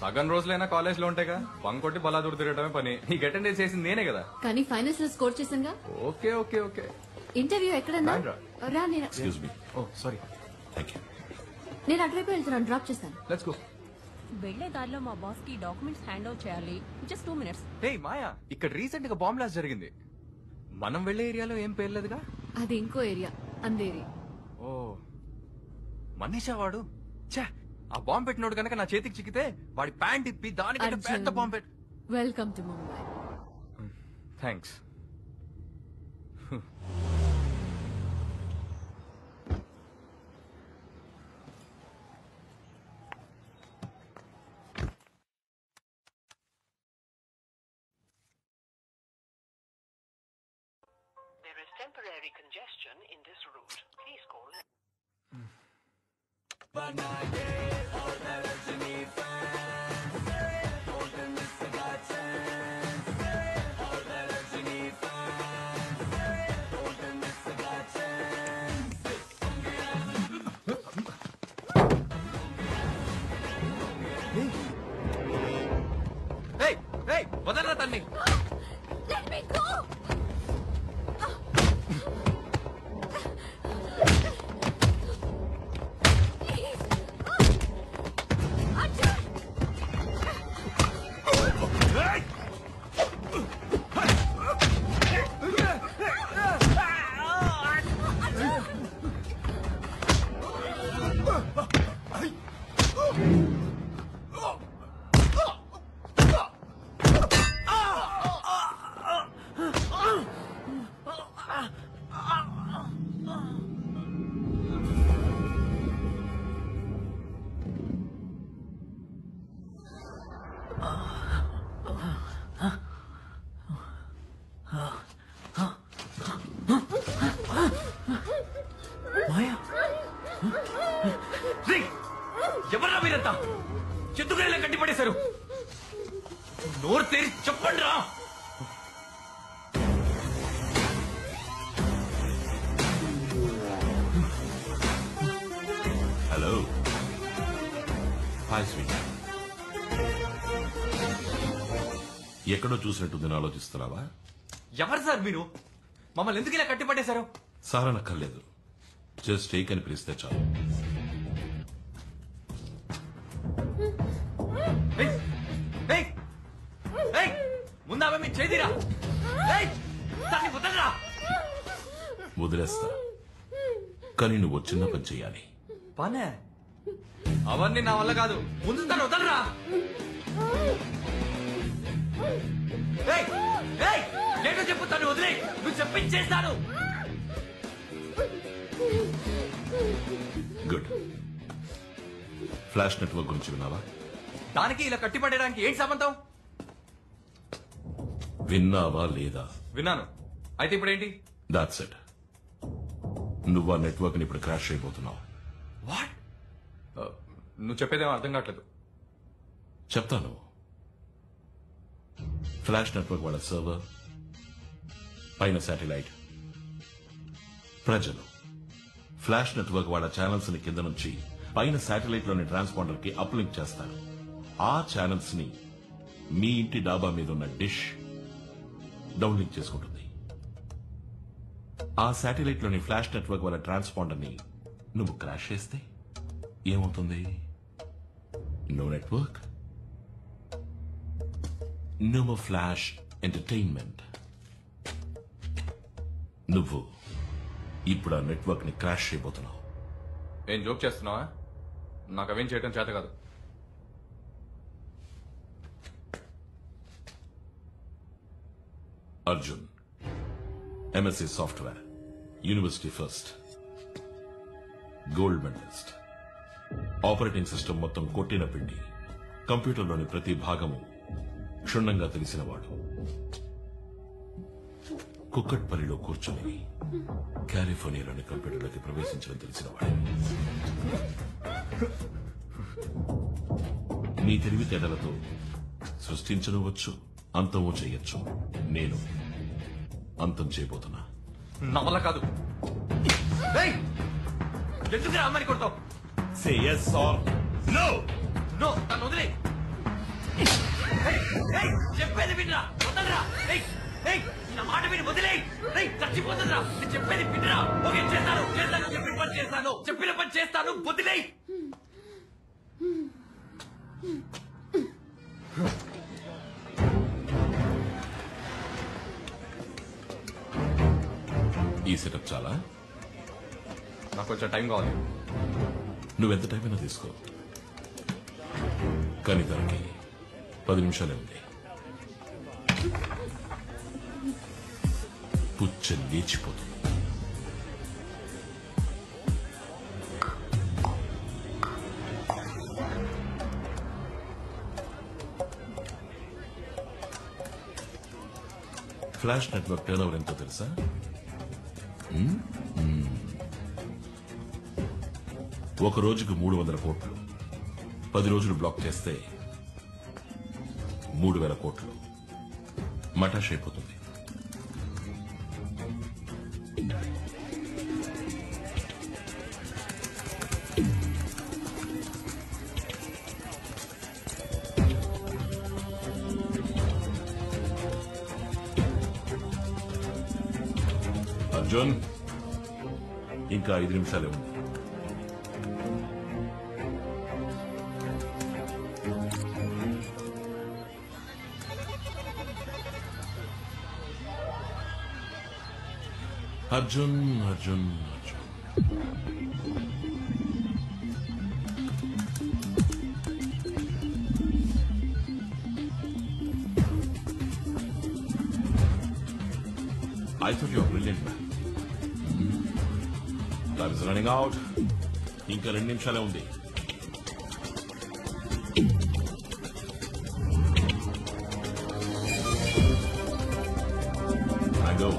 సగం రోజులైనా కాలేజ్ లో ఉంటాయిగా పంకొట్టి బలాదూరు తిరగడమే పని. నీకు అటెండెన్స్ చేసింది నేనే కదా. కానీ ఫైనల్స్ లో స్కోర్ చేసాంగా. Okay okay okay. ఇంటర్వ్యూ ఎక్కడన్నా రా. నేను excuse me. Oh sorry. Thank you. నేను అటువైపు వెళ్తున్నాను, డ్రాప్ చేస్తాను. Let's go. వెళ్లే దారిలో మా బాస్ కి డాక్యుమెంట్స్ హ్యాండ్ ఓవర్ చేయాలి. Just 2 minutes. హే మాయా, ఇక్కడ రీసెంట్ గా బాంబ్ బ్లాస్ట్ జరిగింది. మనం వెళ్లే ఏరియాలో ఏం పేర్లేదుగా. అది ఇంకో ఏరియా, అందేరి. ఓ మనీషా వాడు. ఛా, ఆ బాంబ్ పెట్టినోడు కనుక నా చేతికి చిక్కితే వాడి ప్యాంట్ ఇప్పి దానికంటే పెద్ద బాంబ్ పెట్టి. Welcome to Mumbai. Thanks. There is temporary congestion in this route. Please call. వదలరా తన్ని. Let me go. ఎవరా మీరంతా? చెట్టుగా కట్టి పడేశారు. నోరు తెరి చెప్పండి రా. హలో. Hi sweet. ఎక్కడో చూసినట్టుంది ఆలోచిస్తున్నావా? ఎవరు సార్ మీరు? మమ్మల్ని ఎందుకు ఇలా కట్టి పడేశారు? సార్ అనక్కర్లేదు, జస్ట్ టేక్ అని పిలిస్తే చాలు. ముందావే మీ చేదిరా. వదలరా. వదిలేస్తా, కానీ నువ్వు చిన్న పని చెయ్యాలి. పనే అవన్నీ నా వల్ల కాదు. ముందు తను వదలరా. నేను చెప్పుతాను, వదిలే. నువ్వు చెప్పించేస్తాను. గుడ్. ఫ్లాష్ నెట్వర్క్ గురించి విన్నావా? దానికి ఇలా కట్టిపడడానికి ఏంటి సంబంధం? విన్నావా లేదా? విన్నాను. అయితే ఇప్పుడు ఏంటి? That's it. నువ్వు ఆ నెట్వర్క్ ని ఇప్పుడు క్రాష్ అయిపోతున్నావు. వాట్? నువ్వు చెప్పేదేమో అర్థం కావట్లేదు. చెప్తాను. ఫ్లాష్ నెట్వర్క్ వాళ్ళ సర్వర్, పైన శాటిలైట్, ప్రజలు ఫ్లాష్ నెట్వర్క్ వాళ్ళ ఛానల్స్ ని కింద నుంచి పైన శాటిలైట్ లోని ట్రాన్స్పాండర్ కి అప్లింక్ చేస్తారు. ఆ ఛానల్స్ ని మీ ఇంటి డాబా మీద ఉన్న డిష్ డౌన్లింక్ చేసుకుంటుంది. ఆ శాటిలైట్ లోని ఫ్లాష్ నెట్వర్క్ వాళ్ళ ట్రాన్స్పాండర్ ని నువ్వు క్రాష్ చేస్తే ఏమవుతుంది? No network, no more flash entertainment. నువ్వు ఇప్పుడు ఆ నెట్వర్క్ ని క్రాష్ చేయబోతున్నావు. ఏం జోక్ చేస్తున్నావా? నాకు అవేం చేయడం చేత కాదు. Arjun, MSc software, university first, gold medallist, operating system మొత్తం కొట్టిన పిండి, కంప్యూటర్లోని ప్రతి భాగము క్షుణ్ణంగా తెలిసినవాడు, కుక్కట్పల్లిలో కూర్చొని కాలిఫోర్నియాలోని కంప్యూటర్లోకి ప్రవేశించడం తెలిసినవాడు. నీ తెలివితేటలతో సృష్టించవచ్చు, అంతమో చేయొచ్చు. నేను అంతం చేయబోతున్నా. నా వల్ల కాదు. ఎందుకు అమ్మని కొడతావు? Say yes or no. No, నన్ను వదిలే. చెప్పేది వినరా వదలరా నా మాట విని వదిలేయ్ చచ్చిపోతుందిరా చెప్పేది వినరా ఓకే చేస్తాను చెప్పిన పని చేస్తాను చెప్పిన పని చేస్తాను వదిలేయ్ ఈ సెటప్ చాలా నాకు కొంచెం టైం కావాలి నువ్వెంత టైం అయినా తీసుకో కానీ దానికి 10 నిమిషాలే ఉంది పుచ్చ లేచిపోతుంది ఫ్లాష్ నెట్వర్క్ టర్న్ ఓవర్ ఎంతో తెలుసా ఒక రోజుకు 300 కోట్లు 10 రోజులు బ్లాక్ చేస్తే 3000 కోట్లు మటాష్ అయిపోతుంది అర్జున్ ఇంకా 5 నిమిషాలే ఉంది Arjun Arjun Arjun I thought you were brilliant, man. Time is running out. ఇంకా 2 నిమిషాలే ఉంది I go.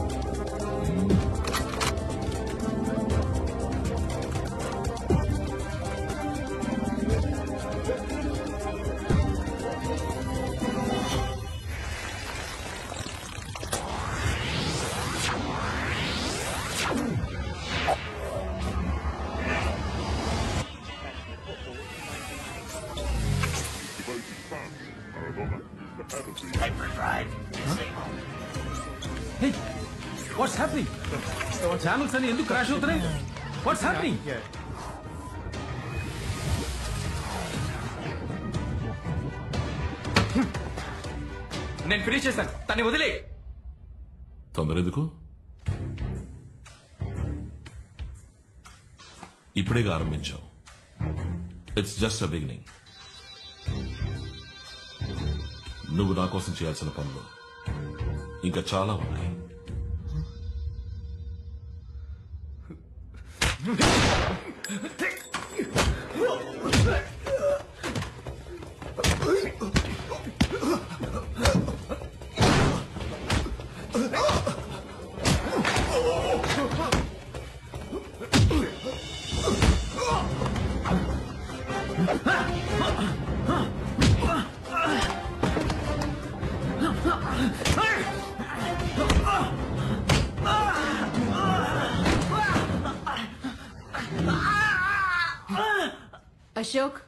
Hey, what's happening? Channels అని ఎందుకు క్రాష్ అవుతున్నాయి? What's happening? నేను ఫినిష్ చేశాను తన్ని వదిలే తొందర ఎందుకు ఇప్పుడేగా ఆరంభించావు ఇట్స్ జస్ట్ అ బిగినింగ్ నువ్వు నా కోసం చేయాల్సిన పనులు ఇంకా చాలా ఉన్నాయి అశోక్